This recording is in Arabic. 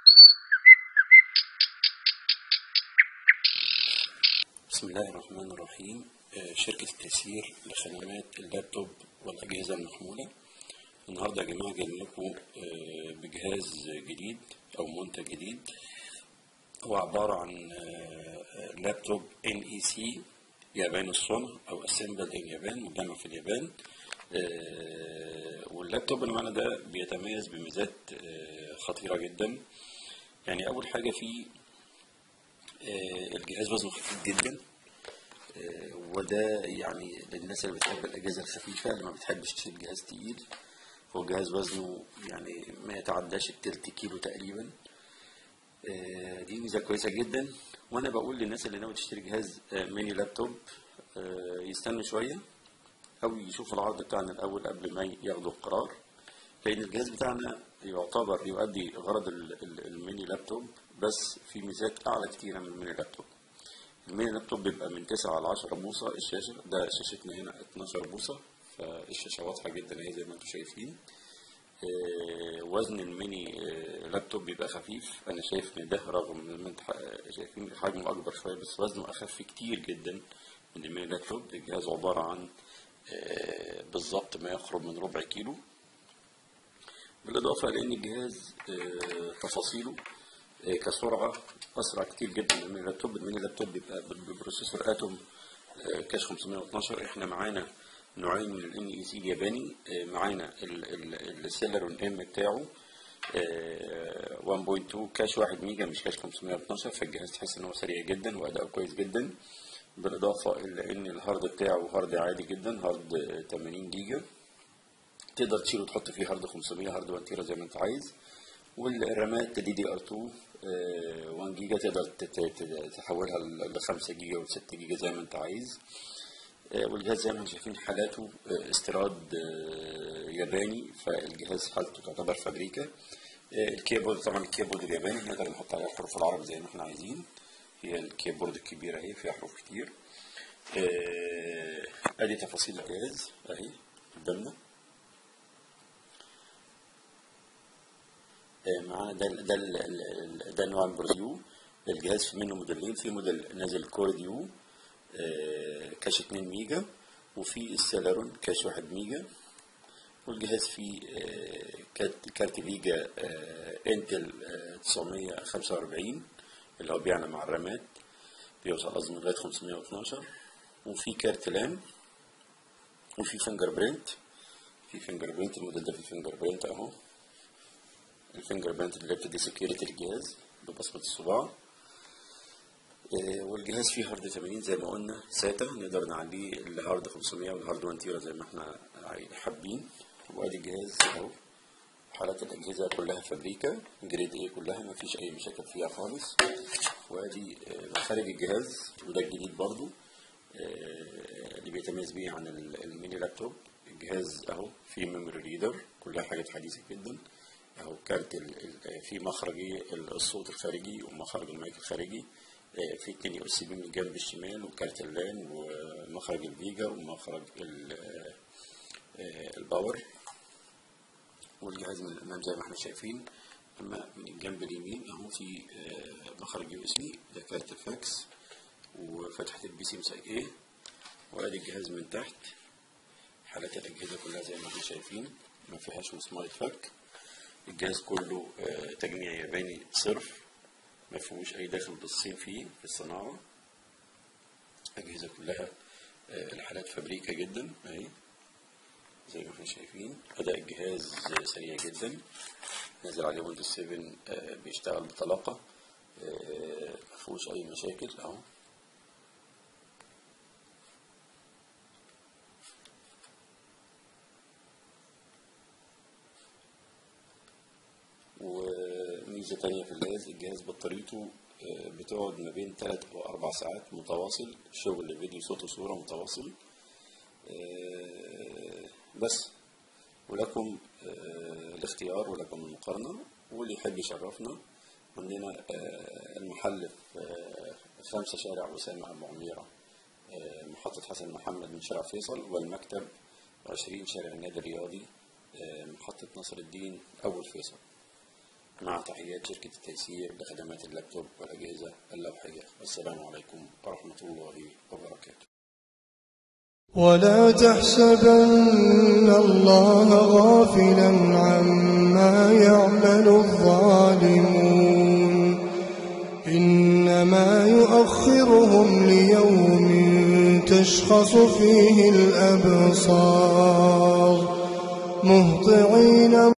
بسم الله الرحمن الرحيم. شركة التيسير لخدمات اللابتوب والأجهزة المحمولة. النهاردة يا جماعة جايب لكم بجهاز جديد أو منتج جديد. هو عبارة عن لابتوب NEC ياباني الصنع أو أسمبل إن يابان، مجمع في اليابان. واللابتوب اللي معانا ده بيتميز بميزات خطيرة جدا. يعني أول حاجة فيه الجهاز وزنه خفيف جدا، وده يعني للناس اللي بتحب الأجهزة الخفيفة اللي ما بتحبش تشيل جهاز تقيل. هو جهاز وزنه يعني ما يتعداش التلت كيلو تقريبا. دي ميزة كويسة جدا. وأنا بقول للناس اللي ناوي تشتري جهاز ميني لابتوب يستنوا شوية أو يشوفوا العرض بتاعنا الأول قبل ما ياخدوا القرار، لأن الجهاز بتاعنا يعتبر يؤدي غرض الميني لابتوب، بس في ميزات أعلى كتيرة من الميني لابتوب. الميني لابتوب بيبقى من 9 ل 10 بوصة الشاشة، ده شاشتنا هنا 12 بوصة، فالشاشة واضحة جدا اهي زي ما انتم شايفين. وزن الميني لابتوب بيبقى خفيف. انا شايف ان ده رغم ان انتم شايفين حجمه اكبر شوية، بس وزنه اخف كتير جدا من الميني لابتوب. الجهاز عبارة عن بالظبط ما يقرب من ربع كيلو، بالاضافة لان الجهاز تفاصيله كسرعة أسرع كتير جدا من الميني لابتوب. الميني لابتوب بيبقى ببروسيسور أتوم كاش 512. احنا معانا نوعين من NEC الياباني. معانا السيلرون ام بتاعه 1.2 كاش 1 ميجا مش كاش 512، فالجهاز تحس ان هو سريع جدا وأداؤه كويس جدا. بالإضافة إلى إن الهارد بتاعه هارد عادي جدا، هارد 80 جيجا، تقدر تشيل وتحط فيه هارد 500 هارد 1 تيرا زي ما أنت عايز. والرامات DDR2 1 جيجا، تقدر تحولها ل 5 جيجا و 6 جيجا زي ما انت عايز. والجهاز زي ما انتم شايفين حالاته استيراد ياباني، فالجهاز حالته تعتبر فابريكا. الكيبورد طبعا الكيبورد الياباني نقدر نحط عليها حروف العربي زي ما احنا عايزين. هي الكيبورد الكبيرة اهي فيها حروف كتير. ادي تفاصيل الجهاز اهي قدامنا. معانا ده نوع البروديو. الجهاز في منه موديلين، في موديل نازل كور ديو كاش 2 ميجا، وفي السيلرون كاش 1 ميجا. والجهاز فيه كارت فيجا انتل 945 اللي هو بيعمل مع الرامات، بيوصل قصدي لغاية 512. وفي كارت لام، وفي فينجر برينت. الموديل ده فيه فينجر برينت اهو. الفينجر برينت اللي بتدي سكيورتي للجهاز ببصمة الصباع. والجهاز فيه هارد 80 زي ما قلنا ساتا، نقدر نعليه الهارد 500 والهارد 1 تيرا زي ما احنا حابين. وادي الجهاز اهو. حالات الاجهزه كلها فابريكا جريد ايه كلها، ما فيش اي مشاكل فيها خالص. وادي خارج الجهاز، وده الجديد برضو اللي بيتميز بيه عن الميني لابتوب. الجهاز اهو فيه ميموري ريدر، كلها حاجات حديثه جدا اهو. كارت في مخرجي الصوت الخارجي ومخرج المايك الخارجي، في 2 USB من الجنب الشمال، وكارت اللان، ومخرج الفيجا، ومخرج الباور. والجهاز من الامام زي ما احنا شايفين. اما من الجنب اليمين اهو في مخرج USB، ده كارت الفاكس وفتحة البي سي مساج ايه. وادي الجهاز من تحت. حالات الاجهزه كلها زي ما احنا شايفين، ما فيهاش مسمار يتفك. الجهاز كله تجميع ياباني صرف، ما فيهوش اي داخل بالصين فيه في الصناعه. الاجهزه كلها الحالات فابريكا جدا اهي زي ما احنا شايفين. اداء الجهاز سريع جدا، نازل عليه ويندوز 7 بيشتغل بطلاقه، ما فيهوش اي مشاكل اهو. وميزه تانية في الجهاز بطاريته بتقعد ما بين 3 أو 4 ساعات متواصل، شغل فيديو صوت وصورة متواصل. بس ولكم الاختيار ولكم المقارنة، واللي يحب يشرفنا عندنا المحل في 5 شارع أسامة أبو عميرة، محطة حسن محمد من شارع فيصل، والمكتب 20 شارع النادي الرياضي، محطة نصر الدين أول فيصل. مع تحيات شركة التيسير لخدمات اللابتوب والأجهزة اللوحية. والسلام عليكم ورحمة الله وبركاته. ولا تحسبن الله غافلا عما يعمل الظالمون إنما يؤخرهم ليوم تشخص فيه الأبصار مهطعين